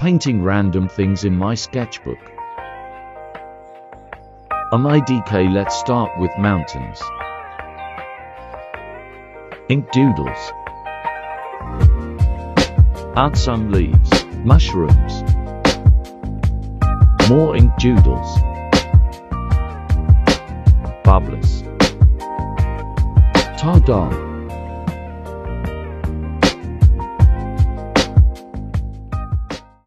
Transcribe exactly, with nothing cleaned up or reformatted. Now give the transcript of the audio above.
painting random things in my sketchbook. Um I D K Let's start with mountains. Ink doodles. Add some leaves, mushrooms. More ink doodles. Bubbles. Ta-da!